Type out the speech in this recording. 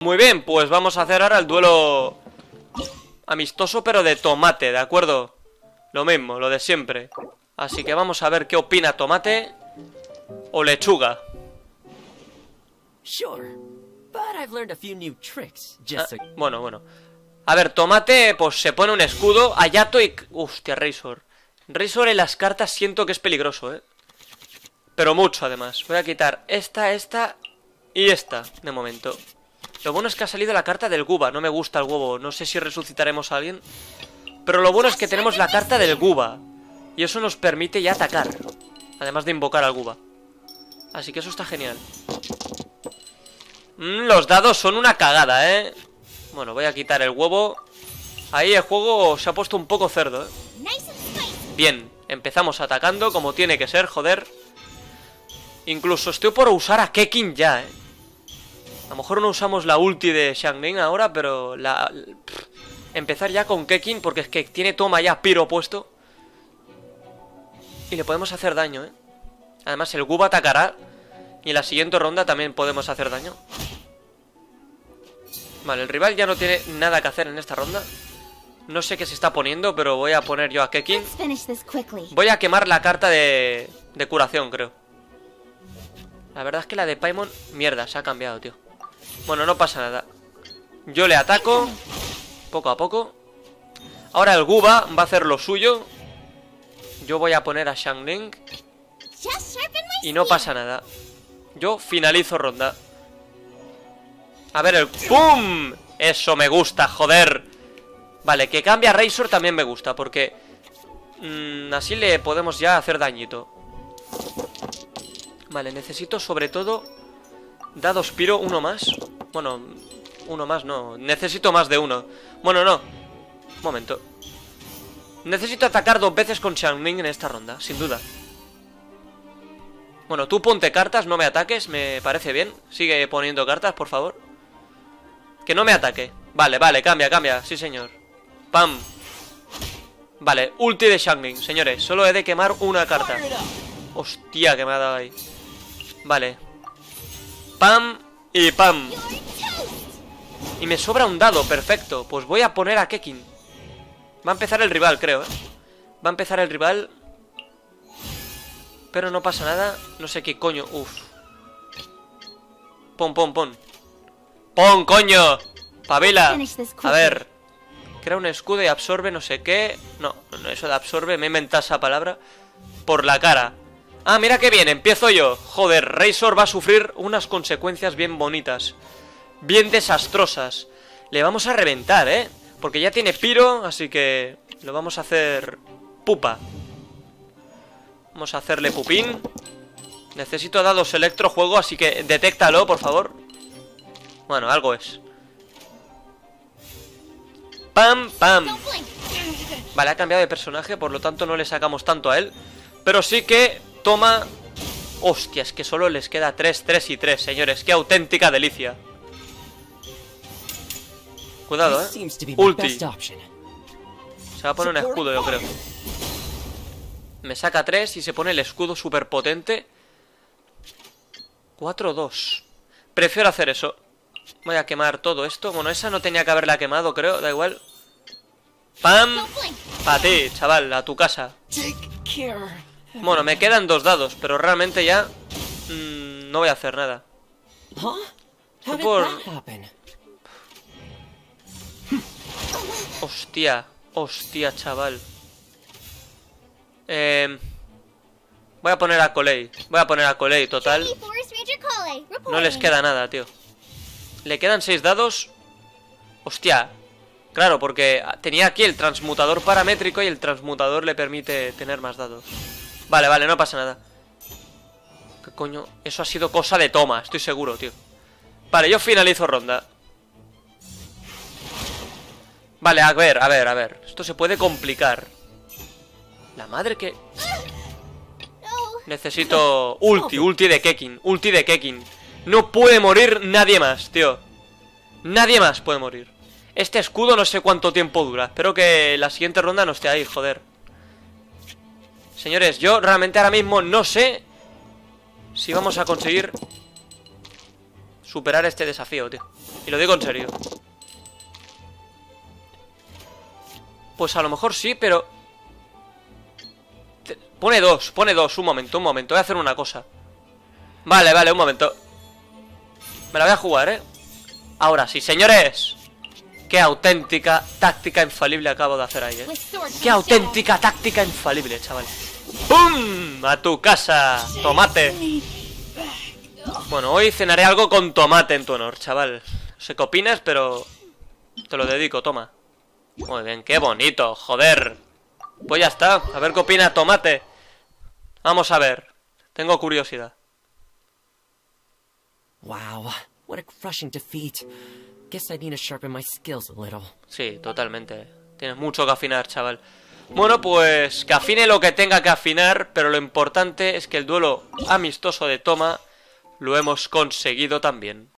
Muy bien, pues vamos a hacer ahora el duelo amistoso, pero de Tomate, ¿de acuerdo? Lo mismo, lo de siempre. Así que vamos a ver qué opina Tomate o Lechuga. Bueno. A ver, Tomate, pues se pone un escudo. Hayato y... Hostia, Razor. Razor en las cartas siento que es peligroso, pero mucho, además. Voy a quitar esta y esta, de momento. Lo bueno es que ha salido la carta del Guba. No me gusta el huevo. No sé si resucitaremos a alguien. Pero lo bueno es que tenemos la carta del Guba. Y eso nos permite ya atacar. Además de invocar al Guba. Así que eso está genial. Los dados son una cagada, Bueno, voy a quitar el huevo. Ahí el juego se ha puesto un poco cerdo, Bien, empezamos atacando como tiene que ser, joder. Incluso estoy por usar a Kekin ya, A lo mejor no usamos la ulti de Xiangling ahora, pero empezar ya con Kekin, porque es que tiene toma ya piro puesto. Y le podemos hacer daño, Además el Guba atacará. Y en la siguiente ronda también podemos hacer daño. Vale, el rival ya no tiene nada que hacer en esta ronda. No sé qué se está poniendo, pero voy a poner yo a Kekin. Voy a quemar la carta de curación, creo. La verdad es que la de Paimon, mierda, se ha cambiado, tío. Bueno, no pasa nada. Yo le ataco poco a poco. Ahora el Guba va a hacer lo suyo. Yo voy a poner a Xiangling. Y no pasa nada. Yo finalizo ronda. A ver el... ¡Pum! Eso me gusta, joder. Vale, que cambie a Razor también me gusta, porque así le podemos ya hacer dañito. Vale, necesito sobre todo dados piro, uno más. Bueno, uno más no. Necesito más de uno. Bueno, no. Un momento. Necesito atacar 2 veces con Xiangling en esta ronda, sin duda. Bueno, tú ponte cartas, no me ataques, me parece bien. Sigue poniendo cartas, por favor. Que no me ataque. Vale, cambia, sí señor. Pam. Vale, ulti de Xiangling, señores. Solo he de quemar una carta. Hostia, que me ha dado ahí. Vale. Pam y pam. Y me sobra un dado, perfecto. Pues voy a poner a Kekin. Va a empezar el rival, creo, Va a empezar el rival. Pero no pasa nada. No sé qué coño. Uf. Pon. ¡Pon, coño! ¡Pavila! A ver. Crea un escudo y absorbe no sé qué. No, eso de absorbe, me he inventado esa palabra. Por la cara. Ah, mira qué bien, empiezo yo. Joder, Razor va a sufrir unas consecuencias bien bonitas. Bien desastrosas. Le vamos a reventar, porque ya tiene piro, así que lo vamos a hacer pupa. Vamos a hacerle pupín. Necesito dados electro juego, así que detéctalo, por favor. Bueno, algo es. Pam, pam. Vale, ha cambiado de personaje, por lo tanto no le sacamos tanto a él. Pero sí que toma... Hostia, es que solo les queda 3, 3 y 3, señores. Qué auténtica delicia. Cuidado, Ulti. Se va a poner un escudo, yo creo. Me saca 3 y se pone el escudo súper potente. 4-2. Prefiero hacer eso. Voy a quemar todo esto. Bueno, esa no tenía que haberla quemado, creo. Da igual. ¡Pam! Para ti, chaval, a tu casa. Bueno, me quedan 2 dados, pero realmente ya no voy a hacer nada. Hostia, chaval. Voy a poner a Colei, total. No les queda nada, tío. Le quedan 6 dados. Hostia. Claro, porque tenía aquí el transmutador paramétrico y el transmutador le permite tener más dados. Vale, no pasa nada. ¿Qué coño? Eso ha sido cosa de toma, estoy seguro, tío. Vale, yo finalizo ronda. Vale, a ver. Esto se puede complicar. La madre que... Necesito ulti de Kekin. No puede morir nadie más, tío. Nadie más puede morir. Este escudo no sé cuánto tiempo dura. Espero que la siguiente ronda no esté ahí, joder. Señores, yo realmente ahora mismo no sé si vamos a conseguir superar este desafío, tío. Y lo digo en serio. Pues a lo mejor sí, pero... Pone dos, un momento, Voy a hacer una cosa. Vale, un momento. Me la voy a jugar, ¿eh? Ahora sí, señores. Qué auténtica táctica infalible acabo de hacer ahí, ¿eh? Qué auténtica táctica infalible, chaval. ¡Pum! A tu casa, tomate. Bueno, hoy cenaré algo con tomate en tu honor, chaval. No sé qué opinas, pero... te lo dedico, toma. Muy bien, qué bonito, joder. Pues ya está, a ver qué opina tomate. Vamos a ver, tengo curiosidad. Wow, what a crushing defeat. Guess I need to sharpen my skills a little. Sí, totalmente. Tienes mucho que afinar, chaval. Bueno, pues que afine lo que tenga que afinar, pero lo importante es que el duelo amistoso de Toma lo hemos conseguido también.